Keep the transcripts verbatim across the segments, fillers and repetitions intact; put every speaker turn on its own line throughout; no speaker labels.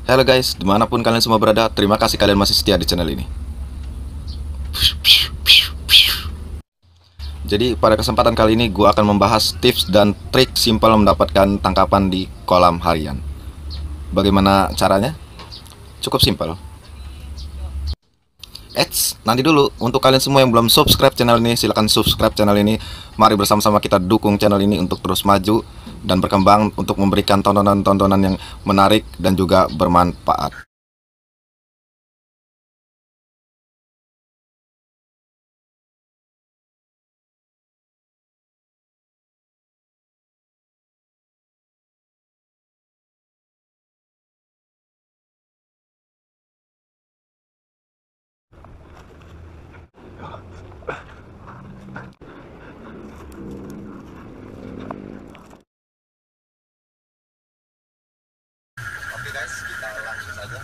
Halo guys, dimanapun kalian semua berada, terima kasih kalian masih setia di channel ini. Jadi pada kesempatan kali ini gue akan membahas tips dan trik simpel mendapatkan tangkapan di kolam harian. Bagaimana caranya? Cukup simpel. Eits, nanti dulu, untuk kalian semua yang belum subscribe channel ini, silahkan subscribe channel ini. Mari bersama-sama kita dukung channel ini untuk terus maju dan berkembang, untuk memberikan tontonan-tontonan yang menarik dan juga bermanfaat. Oke guys, kita langsung saja.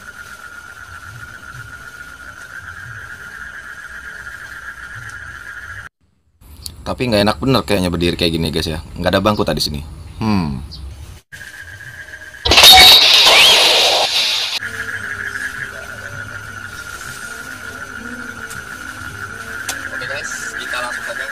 Tapi nggak enak bener kayaknya berdiri kayak gini guys ya. Nggak ada bangku tadi sini. Hmm. Oke guys, kita langsung saja.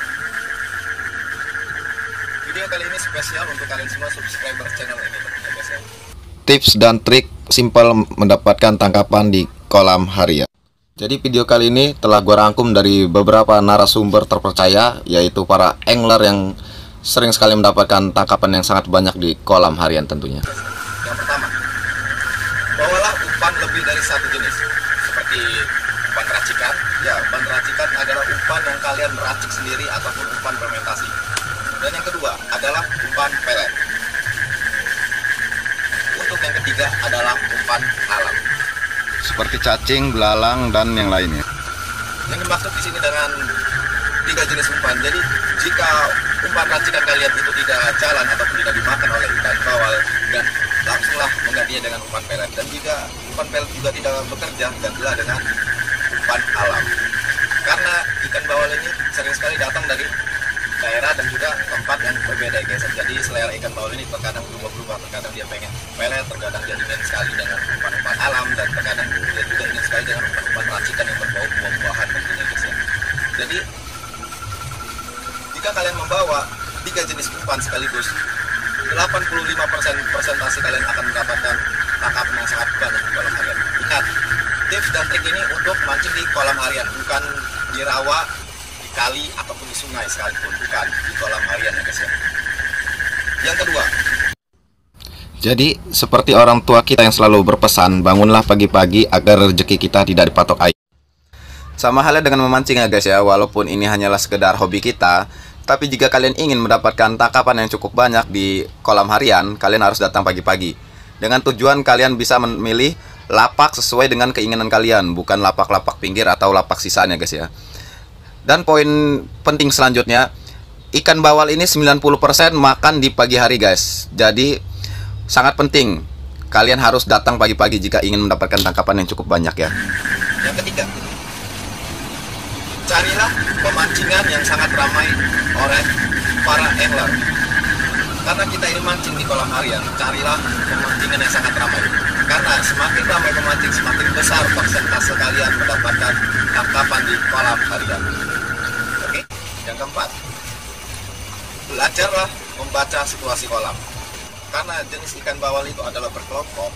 Video kali ini spesial untuk kalian semua subscriber channel ini tentunya guys ya. Tips dan trik simpel mendapatkan tangkapan di kolam harian. Jadi video kali ini telah gue rangkum dari beberapa narasumber terpercaya, yaitu para angler yang sering sekali mendapatkan tangkapan yang sangat banyak di kolam harian tentunya. Yang pertama, bawalah umpan lebih dari satu jenis, seperti umpan racikan. Ya, umpan racikan adalah umpan yang kalian meracik sendiri ataupun umpan fermentasi. Dan yang kedua adalah umpan pelet. Untuk yang ketiga adalah umpan alam, seperti cacing, belalang, dan yang lainnya. Yang dimaksud di sini dengan tiga jenis umpan. Jadi jika umpan racikan kalian itu tidak jalan ataupun tidak dimakan oleh ikan bawal, dan langsunglah menggantinya dengan umpan pelet. Dan jika umpan pelet juga tidak bekerja, gantilah dengan umpan alam. Karena ikan bawal ini sering sekali datang dari daerah dan juga tempat yang berbeda guys. Jadi selera ikan bawal ini terkadang berubah-ubah, terkadang dia pengen pelet, terkadang dia ingin sekali dengan umpan-umpan alam, dan terkadang dia juga ingin sekali dengan umpan-umpan racikan yang berbau buah-buahan tentunya guys ya. Jadi jika kalian membawa tiga jenis umpan sekaligus, delapan puluh lima persen persentase kalian akan mendapatkan tangkapan yang sangat banyak di kolam harian. Ingat, tips dan trik ini untuk mancing di kolam harian, bukan di rawa, kali ataupun di sungai sekalipun, bukan di kolam harian ya guys ya. Yang kedua, jadi seperti orang tua kita yang selalu berpesan, bangunlah pagi-pagi agar rezeki kita tidak dipatok air. Sama halnya dengan memancing ya guys ya, walaupun ini hanyalah sekedar hobi kita, tapi jika kalian ingin mendapatkan tangkapan yang cukup banyak di kolam harian, kalian harus datang pagi-pagi. Dengan tujuan kalian bisa memilih lapak sesuai dengan keinginan kalian, bukan lapak-lapak pinggir atau lapak sisaan ya guys ya. Dan poin penting selanjutnya, ikan bawal ini sembilan puluh persen makan di pagi hari guys. Jadi sangat penting kalian harus datang pagi-pagi jika ingin mendapatkan tangkapan yang cukup banyak ya. Yang ketiga, carilah pemancingan yang sangat ramai oleh para angler. Karena kita ini mancing di kolam harian, carilah pemancingan yang sangat ramai. Karena semakin ramai pemancing, semakin besar persentase kalian mendapatkan tangkapan di kolam harian. Oke, yang keempat, belajarlah membaca situasi kolam. Karena jenis ikan bawal itu adalah berkelompok,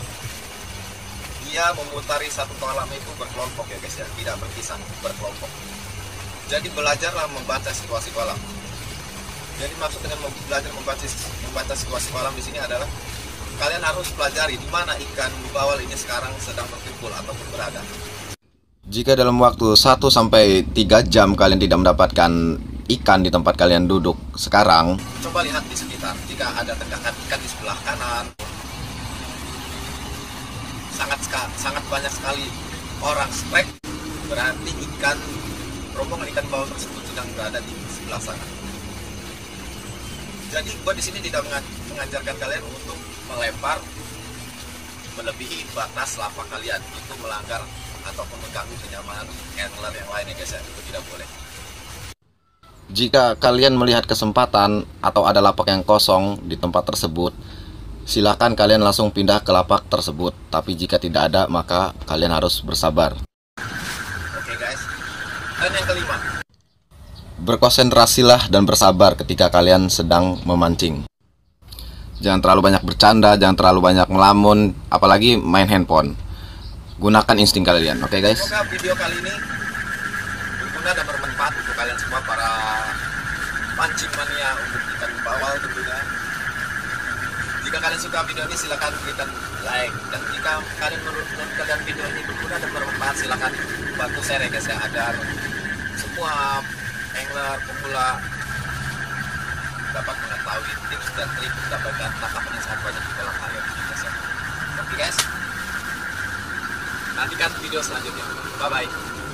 dia memutari satu kolam itu berkelompok ya guys ya, tidak berpisah, berkelompok. Jadi belajarlah membaca situasi kolam. Jadi maksud dengan belajar membaca membaca situasi kolam di sini adalah kalian harus pelajari di mana ikan bawal ini sekarang sedang berkumpul ataupun berada. Jika dalam waktu satu sampai tiga jam kalian tidak mendapatkan ikan di tempat kalian duduk sekarang, coba lihat di sekitar. Jika ada tenggakan ikan di sebelah kanan, sangat sangat banyak sekali orang strike, berarti ikan rombongan ikan bawal tersebut sedang berada di sebelah sana. Jadi gua di sini tidak mengajarkan kalian untuk melempar melebihi batas lapak kalian, itu melanggar ataupun mengganggu kenyamanan angler yang lain ya guys ya, itu tidak boleh. Jika kalian melihat kesempatan atau ada lapak yang kosong di tempat tersebut,
silakan kalian langsung pindah ke lapak tersebut. Tapi jika tidak ada, maka kalian harus bersabar.
Oke guys. Dan yang kelima,
Berkonsentrasilah dan bersabar ketika kalian sedang memancing. Jangan terlalu banyak bercanda, jangan terlalu banyak melamun, apalagi main handphone. Gunakan insting kalian, oke okay, guys?
Semoga video kali ini berguna dan bermanfaat untuk kalian semua para mancing mania untuk ikan bawal tentunya. Jika kalian suka video ini silahkan berikan like, dan jika kalian menurut kalian video ini berguna dan bermanfaat silahkan bantu share ya guys ya, agar semua angler pemula dapat mengetahui tips dan trik mendapatkan tangkapan yang sangat banyak di kolam air guys ya. Oke guys, nantikan video selanjutnya. Bye bye.